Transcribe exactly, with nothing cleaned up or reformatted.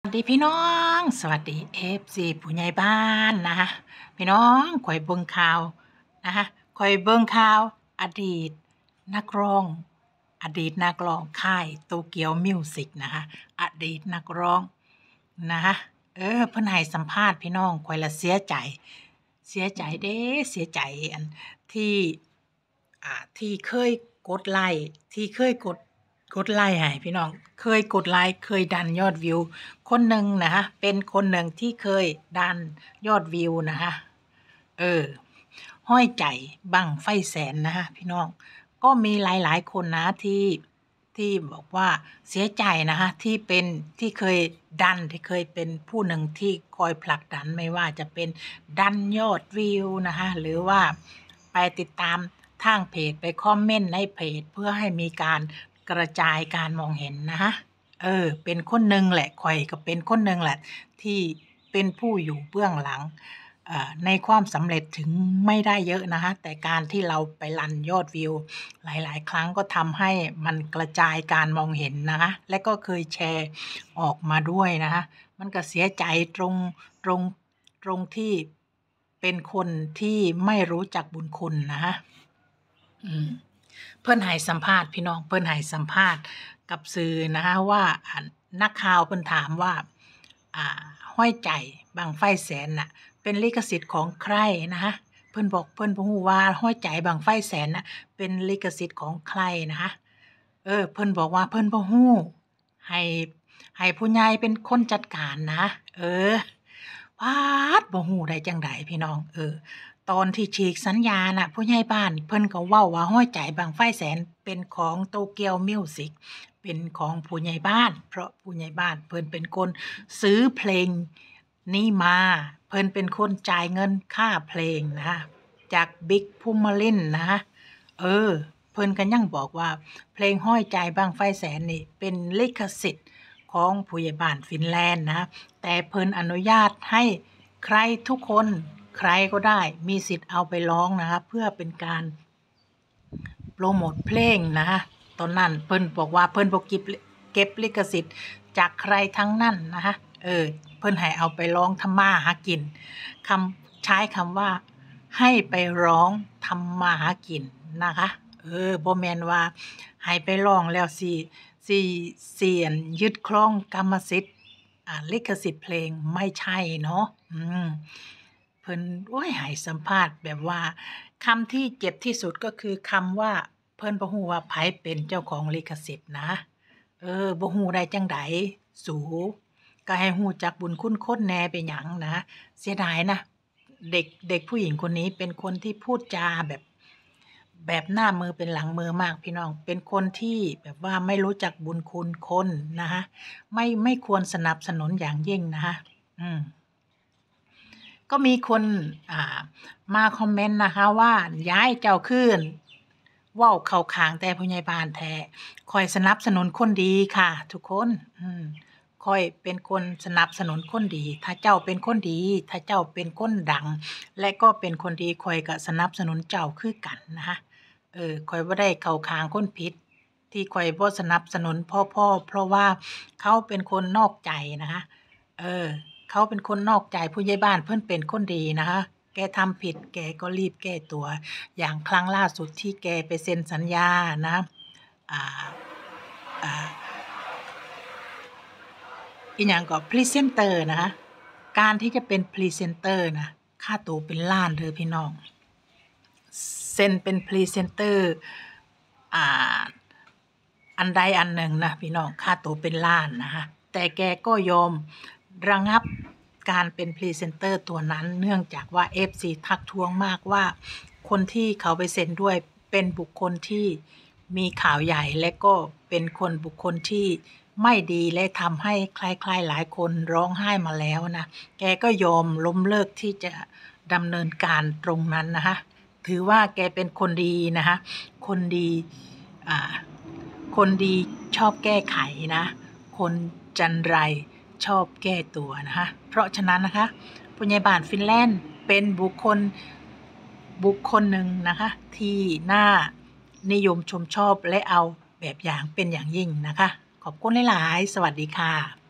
สวัสดีพี่น้องสวัสดีเอฟซีผู้ใหญ่บ้านนะคะพี่น้องข่อยเบิ่งข่าวนะคะข่อยเบิ่งข่าวอดีตนักร้องอดีตนักร้องค่ายโตเกียวมิวสิกนะคะอดีตนักร้องนะคะเออเพิ่นให้สัมภาษณ์พี่น้องข่อยละเสียใจเสียใจเด้เสียใจอันที่อ่าที่เคยกดไลค์ที่เคยกดกดไลค์ให้พี่น้องเคยกดไลค์เคยดันยอดวิวคนหนึ่งนะคะเป็นคนหนึ่งที่เคยดันยอดวิวนะคะเออห้อยใจบั้งไฟแสนนะคะพี่น้องก็มีหลายๆคนนะที่ที่บอกว่าเสียใจนะคะที่เป็นที่เคยดันที่เคยเป็นผู้หนึ่งที่คอยผลักดันไม่ว่าจะเป็นดันยอดวิวนะคะหรือว่าไปติดตามทางเพจไปคอมเมนต์ในเพจเพื่อให้มีการกระจายการมองเห็นนะคะเออเป็นคนหนึ่งแหละข่อยก็เป็นคนหนึ่งแหละที่เป็นผู้อยู่เบื้องหลังในความสำเร็จถึงไม่ได้เยอะนะคะแต่การที่เราไปรันยอดวิวหลายๆครั้งก็ทำให้มันกระจายการมองเห็นนะคะและก็เคยแชร์ออกมาด้วยนะคะมันก็เสียใจตรงตรงตรงที่เป็นคนที่ไม่รู้จักบุญคุณนะคะอืมเพิ่นให้สัมภาษณ์พี่น้องเพิ่นให้สัมภาษณ์กับสื่อนะคะว่านักข่าวเพิ่นถามว่าอ่าห้อยใจบั้งไฟแสนน่ะเป็นลิขสิทธิ์ของใครนะคะเพิ่นบอกเพิ่นบ่ฮู้ว่าห้อยใจบั้งไฟแสนน่ะเป็นลิขสิทธิ์ของใครนะคะเออเพิ่นบอกว่าเพิ่นบ่ฮู้ให้ให้ผู้ใหญ่เป็นคนจัดการนะเออป๊าดบ่ฮู้ได้จังได๋พี่น้องเออตอนที่ฉีกสัญญาน่ะผู้ใหญ่บ้านเพิ่นก็เว้าว่าห้อยใจบั้งไฟแสนเป็นของโตเกียวมิวสิกเป็นของผู้ใหญ่บ้านเพราะผู้ใหญ่บ้านเพิ่นเป็นคนซื้อเพลงนี้มาเพิ่นเป็นคนจ่ายเงินค่าเพลงนะคะจากบิ๊กภูมิลินทร์นะคะเออเพิ่นก็ยังบอกว่าเพลงห้อยใจบั้งไฟแสนนี่เป็นลิขสิทธิ์ของผู้ใหญ่บ้านฟินแลนด์นะแต่เพิ่นอนุญาตให้ใครทุกคนใครก็ได้มีสิทธิ์เอาไปร้องนะคะเพื่อเป็นการโปรโมทเพลงนะคะตอนนั้นเพิ่นบอกว่าเพิ่นบ่เก็บเก็บลิขสิทธิ์จากใครทั้งนั้นนะคะเออเพิ่นให้เอาไปร้องทำมาหากินคำใช้คำว่าให้ไปร้องทำมาหากินนะคะเออบ่แม่นว่าให้ไปร้องแล้วสิสิสิอั่นยึดครองกรรมสิทธิ์อ่าลิขสิทธิ์เพลงไม่ใช่เนาะอืมเพิ่นโอ๊ยให้สัมภาษณ์แบบว่าคำที่เจ็บที่สุดก็คือคำว่าเพิ่นบ่ฮู้ว่าไผเป็นเจ้าของลิขสิทธิ์นะเออบ่ฮู้ได้จังได๋สูก็ให้ฮู้จักบุญคุณคนแหน่เป็นหยังนะเสียดายนะเด็กเด็กผู้หญิงคนนี้เป็นคนที่พูดจาแบบแบบหน้ามือเป็นหลังมือมากพี่น้องเป็นคนที่แบบว่าไม่รู้จักบุญคุณคนนะคะไม่ไม่ควรสนับสนุนอย่างยิ่งนะคะอืมก็มีคนอ่ามาคอมเมนต์นะคะว่าย้ายเจ้าคืนเว้าเข้าข้างแต่ผู้ใหญ่บ้านแท้คอยสนับสนุนคนดีค่ะทุกคนอืมค่อยเป็นคนสนับสนุนคนดีถ้าเจ้าเป็นคนดีถ้าเจ้าเป็นคนดังและก็เป็นคนดีค่อยก็สนับสนุนเจ้าคือกันนะคะเออค่อยบ่ได้เข้าข้างคนผิดที่ค่อยบ่สนับสนุนพ่อพ่อเพราะว่าเขาเป็นคนนอกใจนะคะเออเขาเป็นคนนอกใจผู้ใหญ่บ้านเพิ่นเป็นคนดีนะคะแกทำผิดแกก็รีบแก้ตัวอย่างครั้งล่าสุดที่แกไปเซ็นสัญญานะอ่าอ่าอีหยังก็พรีเซนเตอร์นะคะการที่จะเป็นพรีเซนเตอร์นะค่าตัวเป็นล้านเด้อพี่น้องเซ็นเป็นพรีเซนเตอร์อ่าอันใดอันหนึ่งนะพี่น้องค่าตัวเป็นล้านนะคะแต่แกก็ยอมระงับการเป็นพรีเซนเตอร์ตัวนั้นเนื่องจากว่า เอฟ ซี ทักท้วงมากว่าคนที่เขาไปเซ็นด้วยเป็นบุคคลที่มีข่าวใหญ่และก็เป็นคนบุคคลที่ไม่ดีและทำให้ใครๆหลายคนร้องไห้มาแล้วนะแกก็ยอมล้มเลิกที่จะดำเนินการตรงนั้นนะคะถือว่าแกเป็นคนดีนะคะคนดีอ่าคนดีชอบแก้ไขนะคนจันไรชอบแก้ตัวนะคะเพราะฉะนั้นนะคะผู้ใหญ่บ้านฟินแลนด์เป็นบุคคลบุคคลหนึ่งนะคะที่น่านิยมชมชอบและเอาแบบอย่างเป็นอย่างยิ่งนะคะขอบคุณหลายๆสวัสดีค่ะ